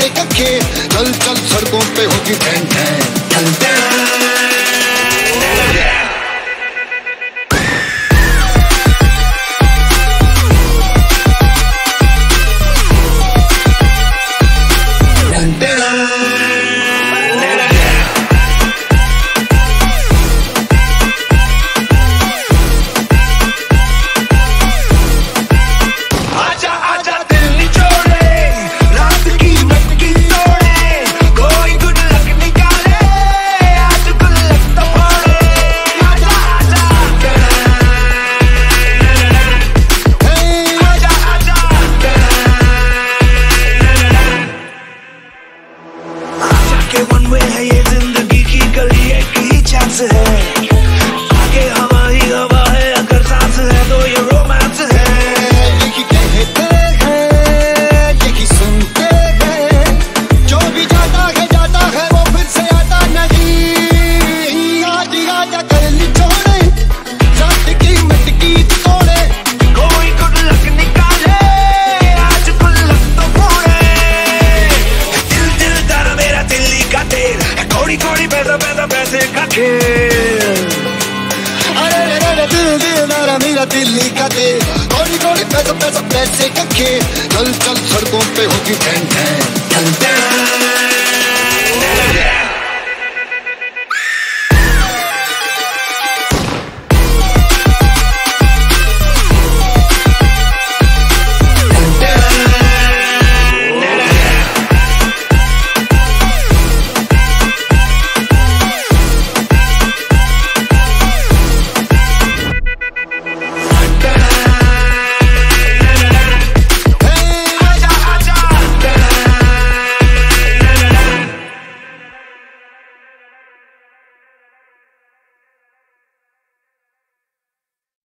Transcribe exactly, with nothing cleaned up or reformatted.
पैसे का खेल, चल चल सड़कों पे होगी ठन ठन ठन। वन वे है ये जिंदगी की गली, एक ही चांस है, आगे हवा ही हवा है, अगर सांस है तो ये रोमांस है। यही कहते हैं, यही सुनते हैं, जो भी जाता है जाता है वो फिर से आता नहीं। आधी आजा कर निचोड़े, रात की मटकी तोड़े, कोई गुड लक निकाले, आज गुल्लक तो फोड़े। दिल दिल तारा मेरा दिल्ली का तेल, कोड़ी कोड़ी पैसा पैसा पैसे का खेल। अरे रे रे दिल दिल मेरा मेरा दिल्ली का तेल, कोड़ी कोड़ी पैसा पैसा पैसे का खेल, चल चल सड़कों पे होगी ठन ठन ठन ठन।